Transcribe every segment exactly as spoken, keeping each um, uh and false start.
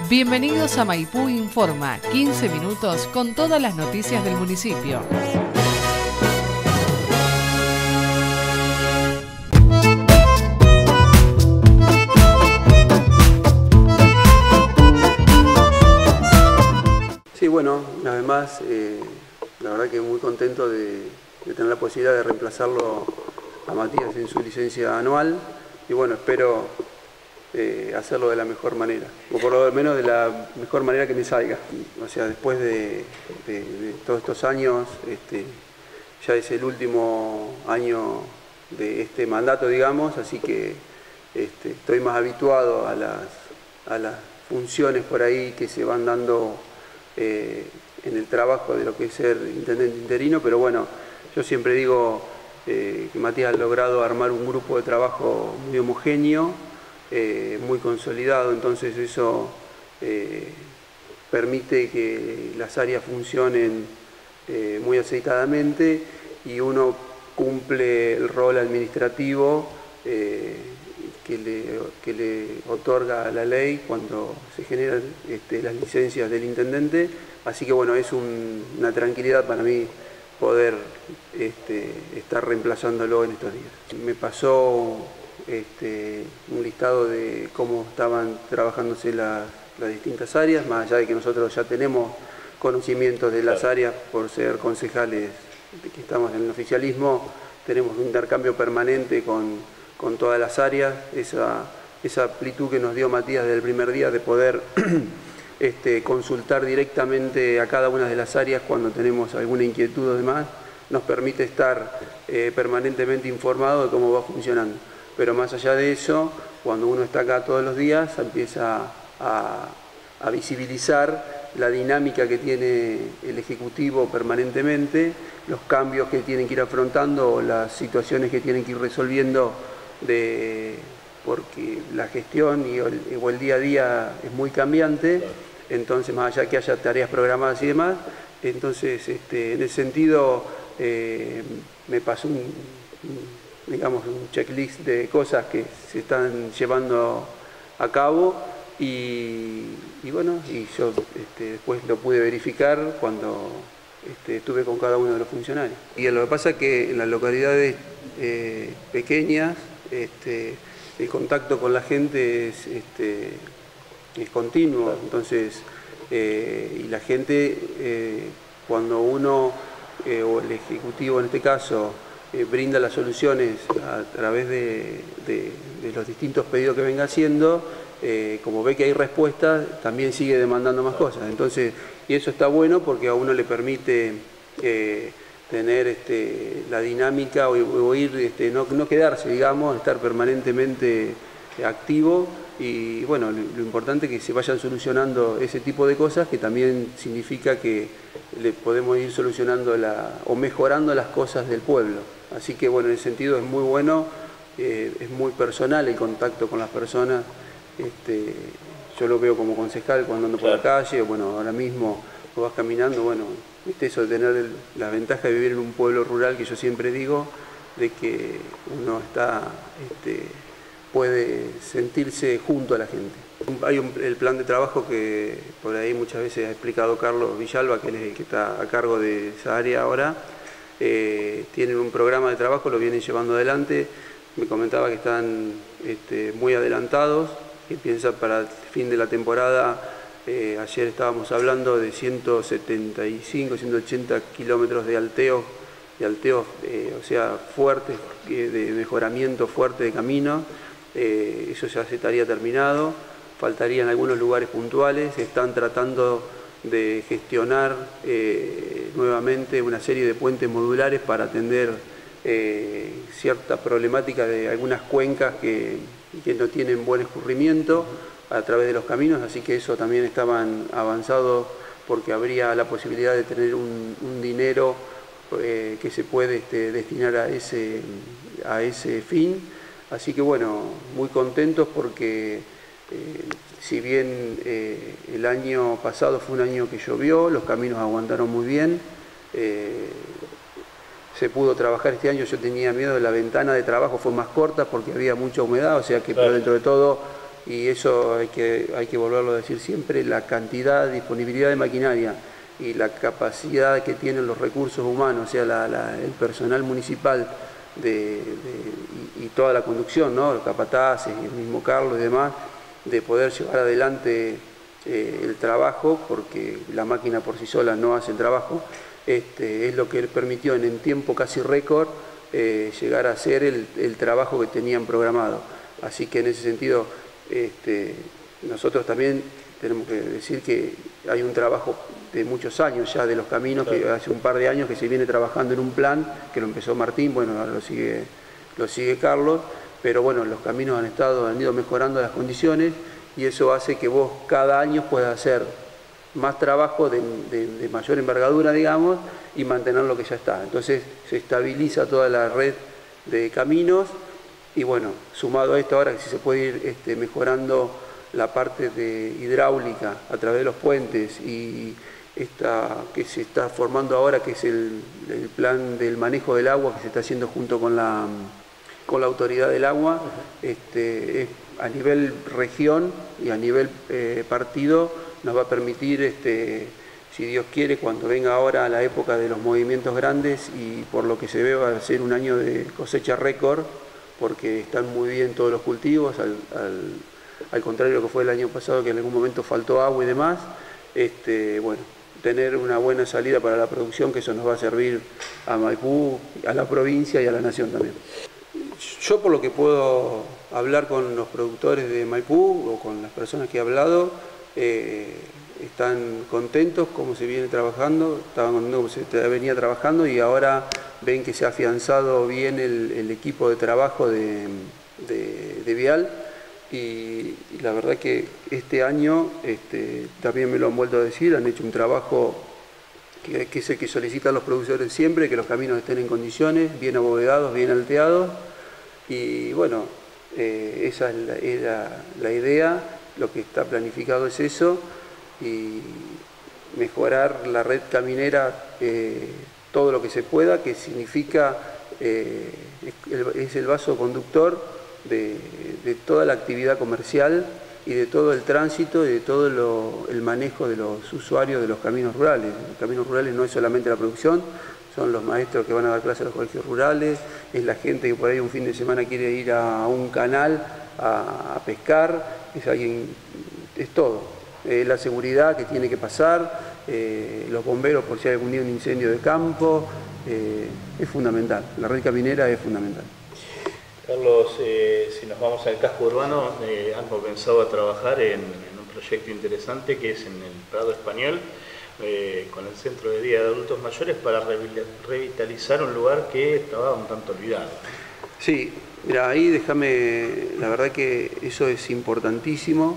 Bienvenidos a Maipú Informa, quince minutos con todas las noticias del municipio. Sí, bueno, una vez más, eh, la verdad que muy contento de, de tener la posibilidad de reemplazarlo a Matías en su licencia anual y bueno, espero eh, hacerlo de la mejor manera, o por lo menos de la mejor manera que me salga. O sea, después de, de, de todos estos años, este, ya es el último año de este mandato, digamos, así que este, estoy más habituado a las, a las funciones por ahí que se van dando Eh, en el trabajo de lo que es ser intendente interino, pero bueno, yo siempre digo eh, que Matías ha logrado armar un grupo de trabajo muy homogéneo, eh, muy consolidado, entonces eso eh, permite que las áreas funcionen eh, muy aceitadamente y uno cumple el rol administrativo eh, Que le, que le otorga la ley cuando se generan este, las licencias del intendente, así que bueno, es un, una tranquilidad para mí poder este, estar reemplazándolo en estos días. Me pasó este, un listado de cómo estaban trabajándose las, las distintas áreas, más allá de que nosotros ya tenemos conocimientos de las áreas por ser concejales que estamos en el oficialismo, tenemos un intercambio permanente con con todas las áreas, esa, esa amplitud que nos dio Matías desde el primer día de poder este, consultar directamente a cada una de las áreas cuando tenemos alguna inquietud o demás, nos permite estar eh, permanentemente informado de cómo va funcionando. Pero más allá de eso, cuando uno está acá todos los días, empieza a, a visibilizar la dinámica que tiene el Ejecutivo permanentemente, los cambios que tienen que ir afrontando, las situaciones que tienen que ir resolviendo, de porque la gestión y el, o el día a día es muy cambiante, entonces más allá que haya tareas programadas y demás, entonces este, en ese sentido eh, me pasó un, un, digamos, un checklist de cosas que se están llevando a cabo y, y bueno, y yo este, después lo pude verificar cuando este, estuve con cada uno de los funcionarios. Y lo que pasa es que en las localidades eh, pequeñas, Este, el contacto con la gente es, este, es continuo, entonces, eh, y la gente, eh, cuando uno, eh, o el Ejecutivo en este caso, eh, brinda las soluciones a través de, de, de los distintos pedidos que venga haciendo, eh, como ve que hay respuestas, también sigue demandando más cosas. Entonces, y eso está bueno porque a uno le permite eh, tener este, la dinámica o, o ir, este, no, no quedarse, digamos, estar permanentemente activo y bueno, lo, lo importante es que se vayan solucionando ese tipo de cosas que también significa que le podemos ir solucionando la, o mejorando las cosas del pueblo. Así que bueno, en ese sentido es muy bueno, eh, es muy personal el contacto con las personas. Este, yo lo veo como concejal cuando ando por la calle, bueno, ahora mismo vas caminando, bueno, ¿viste? Eso de tener el, la ventaja de vivir en un pueblo rural que yo siempre digo, de que uno está, este, puede sentirse junto a la gente. Hay un, el plan de trabajo que por ahí muchas veces ha explicado Carlos Villalba, que es el que está a cargo de esa área ahora, eh, tienen un programa de trabajo, lo vienen llevando adelante, me comentaba que están este, muy adelantados, que piensan para el fin de la temporada. Eh, ayer estábamos hablando de ciento setenta y cinco, ciento ochenta kilómetros de alteo, de alteo eh, o sea, fuertes, eh, de mejoramiento fuerte de camino. Eh, eso ya se estaría terminado, faltarían algunos lugares puntuales, están tratando de gestionar eh, nuevamente una serie de puentes modulares para atender eh, cierta problemática de algunas cuencas que, que no tienen buen escurrimiento a través de los caminos, así que eso también estaban avanzados porque habría la posibilidad de tener un, un dinero eh, que se puede este, destinar a ese, a ese fin. Así que bueno, muy contentos porque eh, si bien eh, el año pasado fue un año que llovió, los caminos aguantaron muy bien, eh, se pudo trabajar este año. Yo tenía miedo de la ventana de trabajo, fue más corta porque había mucha humedad, o sea que, pero dentro de todo y eso hay que, hay que volverlo a decir siempre, la cantidad, disponibilidad de maquinaria y la capacidad que tienen los recursos humanos, o sea, la, la, el personal municipal de, de, y, y toda la conducción, ¿no? Los capataces, el mismo Carlos y demás, de poder llevar adelante eh, el trabajo, porque la máquina por sí sola no hace el trabajo, este, es lo que permitió en, en tiempo casi récord eh, llegar a hacer el, el trabajo que tenían programado. Así que en ese sentido, este, nosotros también tenemos que decir que hay un trabajo de muchos años ya de los caminos, claro, que hace un par de años que se viene trabajando en un plan, que lo empezó Martín, bueno, ahora lo sigue, lo sigue Carlos, pero bueno, los caminos han estado, han ido mejorando las condiciones y eso hace que vos cada año puedas hacer más trabajo de, de, de mayor envergadura, digamos, y mantener lo que ya está. Entonces se estabiliza toda la red de caminos y bueno, sumado a esto ahora que si se puede ir este, mejorando la parte de hidráulica a través de los puentes y esta que se está formando ahora, que es el, el plan del manejo del agua que se está haciendo junto con la, con la autoridad del agua, este, es, a nivel región y a nivel eh, partido nos va a permitir, este, si Dios quiere, cuando venga ahora la época de los movimientos grandes y por lo que se ve va a ser un año de cosecha récord porque están muy bien todos los cultivos, al, al, al contrario de lo que fue el año pasado que en algún momento faltó agua y demás, este, bueno, tener una buena salida para la producción, que eso nos va a servir a Maipú, a la provincia y a la nación también. Yo por lo que puedo hablar con los productores de Maipú o con las personas que he hablado, eh, están contentos cómo se viene trabajando, estaban contentos cómo se venía trabajando y ahora ven que se ha afianzado bien el, el equipo de trabajo de, de, de Vial. Y, y la verdad que este año, este, también me lo han vuelto a decir, han hecho un trabajo que, que es el que solicitan los productores siempre, que los caminos estén en condiciones, bien abovedados, bien alteados, y bueno, eh, esa es la, era la idea, lo que está planificado es eso, y mejorar la red caminera eh, todo lo que se pueda, que significa, eh, es, el, es el vaso conductor De, de toda la actividad comercial y de todo el tránsito y de todo lo, el manejo de los usuarios de los caminos rurales. Los caminos rurales no es solamente la producción, son los maestros que van a dar clases a los colegios rurales, es la gente que por ahí un fin de semana quiere ir a un canal a, a pescar, es, alguien, es todo. Eh, la seguridad que tiene que pasar, eh, los bomberos por si hay algún día un incendio de campo, eh, es fundamental, la red caminera es fundamental. Carlos, eh, si nos vamos al casco urbano, eh, han comenzado a trabajar en, en un proyecto interesante que es en el Prado Español, eh, con el Centro de Día de Adultos Mayores, para revitalizar un lugar que estaba un tanto olvidado. Sí, mira, ahí déjame, la verdad que eso es importantísimo.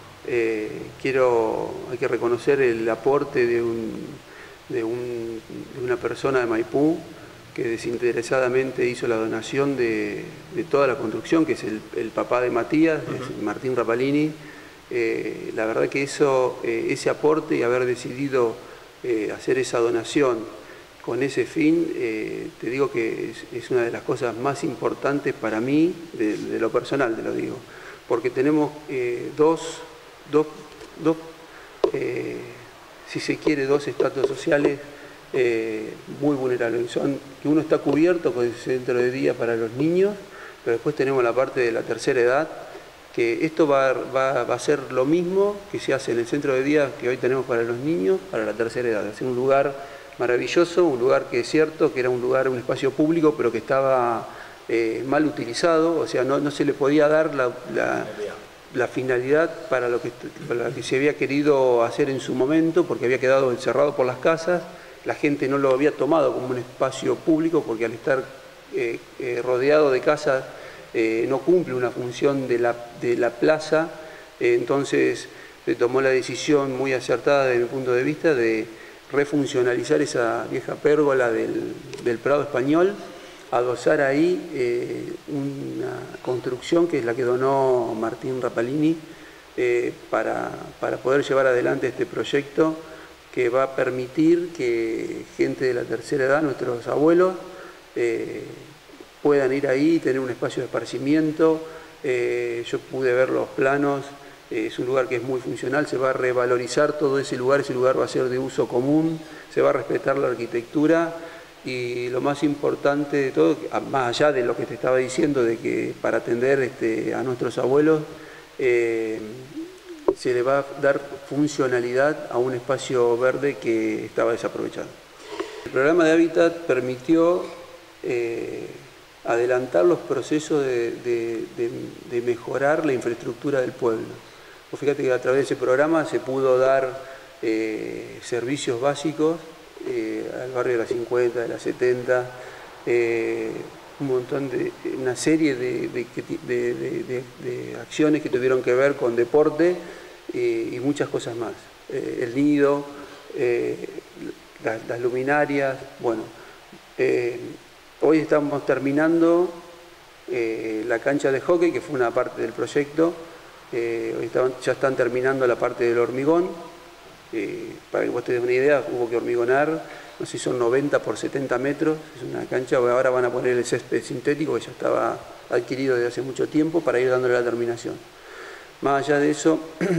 Eh, quiero, hay que reconocer el aporte de, un, de, un, de una persona de Maipú, que desinteresadamente hizo la donación de, de toda la construcción, que es el, el papá de Matías, uh-huh. es Martín Rapalini. Eh, la verdad que eso, eh, ese aporte y haber decidido eh, hacer esa donación con ese fin, eh, te digo que es, es una de las cosas más importantes para mí, de, de lo personal te lo digo, porque tenemos eh, dos, dos, dos eh, si se quiere, dos estratos sociales Eh, muy vulnerables. Son que uno está cubierto con el centro de día para los niños, pero después tenemos la parte de la tercera edad, que esto va, va, va a ser lo mismo que se hace en el centro de día que hoy tenemos para los niños, para la tercera edad. Es un lugar maravilloso, un lugar que es cierto que era un lugar, un espacio público, pero que estaba eh, mal utilizado, o sea, no, no se le podía dar la, la, la finalidad para lo que, para lo que se había querido hacer en su momento, porque había quedado encerrado por las casas. La gente no lo había tomado como un espacio público porque al estar eh, eh, rodeado de casas eh, no cumple una función de la, de la plaza, eh, entonces se tomó la decisión muy acertada desde mi punto de vista de refuncionalizar esa vieja pérgola del, del Prado Español, adosar ahí eh, una construcción que es la que donó Martín Rapalini eh, para, para poder llevar adelante este proyecto, que va a permitir que gente de la tercera edad, nuestros abuelos, eh, puedan ir ahí y tener un espacio de esparcimiento Eh, yo pude ver los planos, eh, es un lugar que es muy funcional, se va a revalorizar todo ese lugar, ese lugar va a ser de uso común, se va a respetar la arquitectura y lo más importante de todo, más allá de lo que te estaba diciendo, de que para atender este, a nuestros abuelos, eh, se le va a dar funcionalidad a un espacio verde que estaba desaprovechado. El programa de hábitat permitió eh, adelantar los procesos de, de, de, de mejorar la infraestructura del pueblo. Vos fíjate que a través de ese programa se pudo dar eh, servicios básicos eh, al barrio de la cincuenta, de la setenta, eh, un montón de, una serie de, de, de, de, de, de acciones que tuvieron que ver con deporte eh, y muchas cosas más. Eh, el nido, eh, las, las luminarias, bueno. Eh, hoy estamos terminando eh, la cancha de hockey, que fue una parte del proyecto. Eh, hoy estaban, ya están terminando la parte del hormigón. Eh, para que vos te des una idea, hubo que hormigonar, no sé si son noventa por setenta metros, es una cancha, ahora van a poner el césped sintético que ya estaba adquirido desde hace mucho tiempo para ir dándole la terminación. Más allá de eso,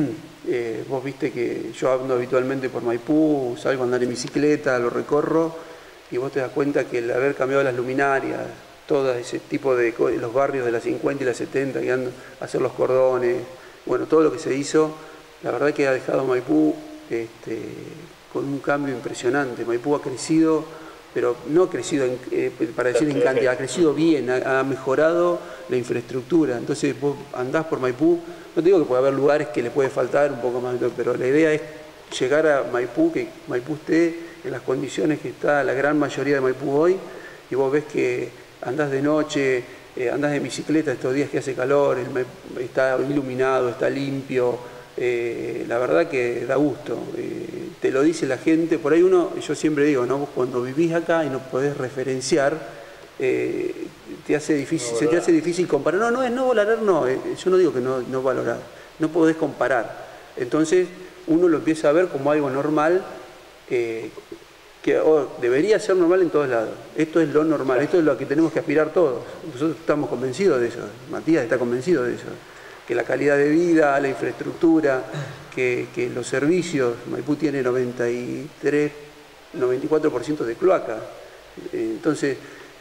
eh, vos viste que yo ando habitualmente por Maipú, salgo a andar en bicicleta, lo recorro, y vos te das cuenta que el haber cambiado las luminarias, todo ese tipo de los barrios de la cincuenta y la setenta, que andan a hacer los cordones, bueno, todo lo que se hizo, la verdad que ha dejado Maipú Este, con un cambio impresionante. Maipú ha crecido, pero no ha crecido en, eh, para decir en cantidad, ha crecido bien, ha, ha mejorado la infraestructura. Entonces vos andás por Maipú, no te digo que puede haber lugares que le puede faltar un poco más, pero la idea es llegar a Maipú, que Maipú esté en las condiciones que está la gran mayoría de Maipú hoy, y vos ves que andás de noche, eh, andás en bicicleta estos días que hace calor, el Maipú está iluminado, está limpio. Eh, la verdad que da gusto, eh, te lo dice la gente, por ahí uno, yo siempre digo, ¿no? Vos cuando vivís acá y no podés referenciar, eh, te hace difícil, no se te hace difícil comparar, no, no es no valorar, no, eh, yo no digo que no, no valorar, no podés comparar, entonces uno lo empieza a ver como algo normal, eh, que oh, debería ser normal en todos lados, esto es lo normal, esto es lo que tenemos que aspirar todos, nosotros estamos convencidos de eso, Matías está convencido de eso, que la calidad de vida, la infraestructura, que, que los servicios, Maipú tiene noventa y tres, noventa y cuatro por ciento de cloaca, entonces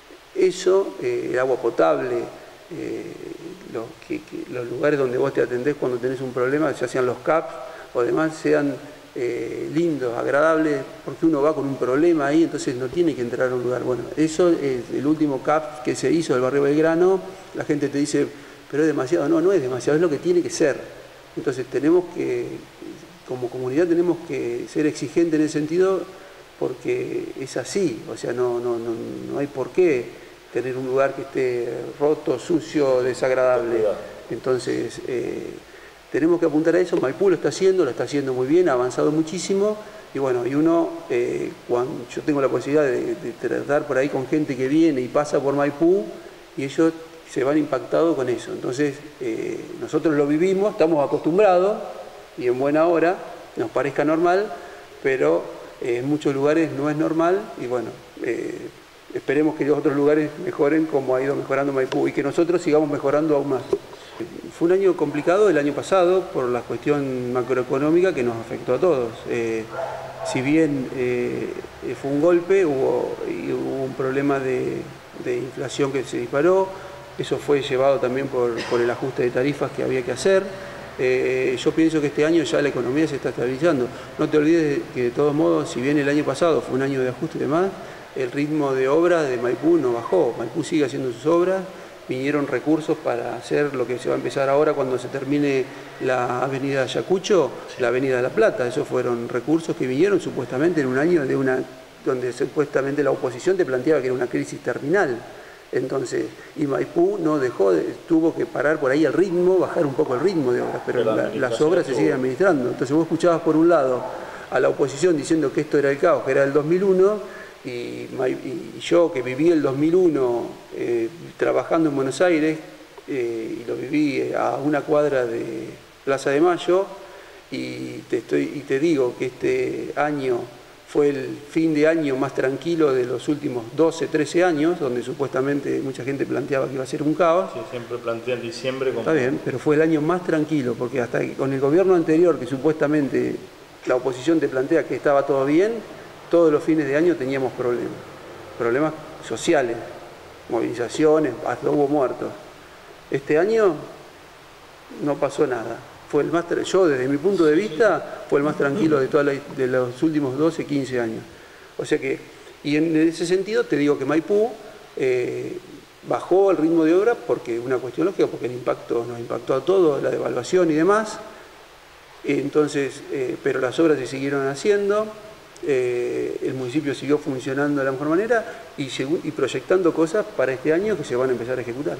eso, eh, el agua potable, eh, los, que, que los lugares donde vos te atendés cuando tenés un problema, ya sean los C A P o demás, sean eh, lindos, agradables, porque uno va con un problema ahí, entonces no tiene que entrar a un lugar. Bueno, eso es el último C A P que se hizo del barrio Belgrano, la gente te dice, pero es demasiado, no, no es demasiado, es lo que tiene que ser. Entonces tenemos que, como comunidad tenemos que ser exigentes en ese sentido porque es así, o sea, no, no, no, no hay por qué tener un lugar que esté roto, sucio, desagradable. Entonces eh, tenemos que apuntar a eso, Maipú lo está haciendo, lo está haciendo muy bien, ha avanzado muchísimo y bueno, y uno, eh, cuando yo tengo la posibilidad de, de tratar por ahí con gente que viene y pasa por Maipú y ellos se van impactados con eso. Entonces, eh, nosotros lo vivimos, estamos acostumbrados, y en buena hora, nos parezca normal, pero eh, en muchos lugares no es normal, y bueno, eh, esperemos que los otros lugares mejoren como ha ido mejorando Maipú, y que nosotros sigamos mejorando aún más. Fue un año complicado el año pasado, por la cuestión macroeconómica que nos afectó a todos. Eh, si bien eh, fue un golpe, hubo, y hubo un problema de, de inflación que se disparó. Eso fue llevado también por, por el ajuste de tarifas que había que hacer. Eh, yo pienso que este año ya la economía se está estabilizando. No te olvides que de todos modos, si bien el año pasado fue un año de ajuste y demás, el ritmo de obra de Maipú no bajó. Maipú sigue haciendo sus obras, vinieron recursos para hacer lo que se va a empezar ahora cuando se termine la avenida Ayacucho, la avenida de La Plata. Esos fueron recursos que vinieron supuestamente en un año de una, donde supuestamente la oposición te planteaba que era una crisis terminal. Entonces, y Maipú no dejó, de, tuvo que parar por ahí el ritmo, bajar un poco el ritmo de obras, pero la, las obras se siguen administrando. Entonces vos escuchabas por un lado a la oposición diciendo que esto era el caos, que era el dos mil uno, y, y yo que viví el dos mil uno eh, trabajando en Buenos Aires, eh, y lo viví a una cuadra de Plaza de Mayo, y te, estoy, y te digo que este año fue el fin de año más tranquilo de los últimos doce, trece años, donde supuestamente mucha gente planteaba que iba a ser un caos. Sí, siempre plantean diciembre como... Está bien, pero fue el año más tranquilo, porque hasta que con el gobierno anterior, que supuestamente la oposición te plantea que estaba todo bien, todos los fines de año teníamos problemas. Problemas sociales, movilizaciones, hasta hubo muertos. Este año no pasó nada. Fue el más, yo desde mi punto de vista, fue el más tranquilo de, toda la, de los últimos doce, quince años. O sea que, y en ese sentido te digo que Maipú eh, bajó el ritmo de obra porque una cuestión lógica, porque el impacto nos impactó a todos, la devaluación y demás. Entonces, eh, pero las obras se siguieron haciendo, eh, el municipio siguió funcionando de la mejor manera y, y proyectando cosas para este año que se van a empezar a ejecutar.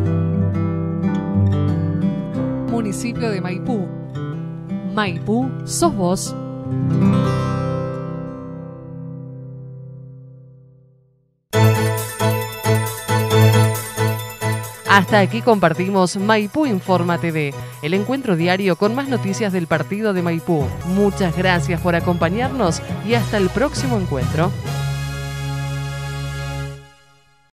Municipio de Maipú. Maipú, sos vos. Hasta aquí compartimos Maipú Informa T V, el encuentro diario con más noticias del partido de Maipú. Muchas gracias por acompañarnos y hasta el próximo encuentro.